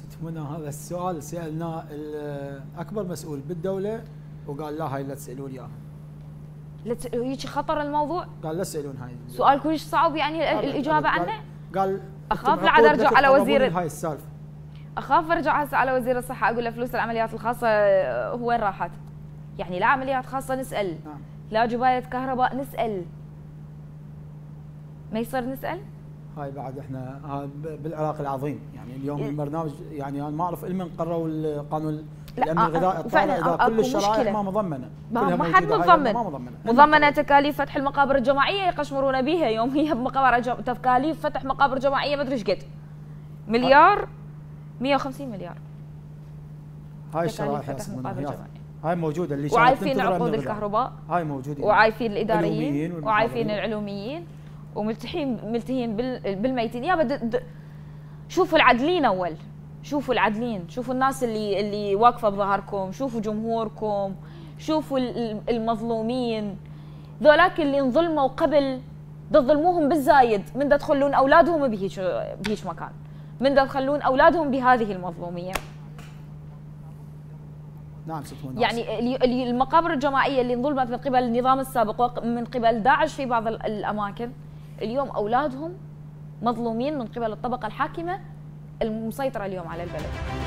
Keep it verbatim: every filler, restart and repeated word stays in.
ست منى هذا السؤال سالناه اكبر مسؤول بالدوله وقال لا هاي لا تسالون اياها. لا تسالون هيك خطر الموضوع؟ قال لا تسالون هاي. سؤال كلش صعب يعني الاجابه عنه؟ قال اخاف لا عاد ارجع على وزير هاي السالفه. اخاف ارجع هسه على وزير الصحه اقول له فلوس العمليات الخاصه وين راحت؟ يعني لا عمليات خاصه نسال، نعم. لا جبايه كهرباء نسال. ما يصير نسال؟ هاي بعد احنا بالعراق العظيم يعني اليوم البرنامج يعني انا ما اعرف لمن قرروا القانون الامن الغذائي الطالع اذا كل الشرائح ما مضمنه. ما حد مضمن. ما مضمنه. مضمنه تكاليف فتح المقابر الجماعيه يقشمرون بها يوم هي بمقابر جم... تكاليف فتح مقابر جماعيه ما ادري ايش قد. مليار مئة وخمسين مليار. هاي الشرائح هاي موجوده اللي وعايفين عقود الكهرباء. هاي موجودين. وعايفين الاداريين وعايفين العلوميين وملتحين ملتهين بالميتين. يا بد شوفوا العدلين اول، شوفوا العدلين، شوفوا الناس اللي اللي واقفه بظهركم، شوفوا جمهوركم، شوفوا المظلومين ذولاك اللي انظلموا قبل تظلموهم بالزايد من دا تخلون اولادهم بهيك بهيك مكان، من دا تخلون اولادهم بهذه المظلوميه. نعم ست منى. يعني المقابر الجماعيه اللي انظلمت من قبل النظام السابق ومن قبل داعش في بعض الاماكن، اليوم اولادهم مظلومين من قبل الطبقه الحاكمه المسيطره اليوم على البلد.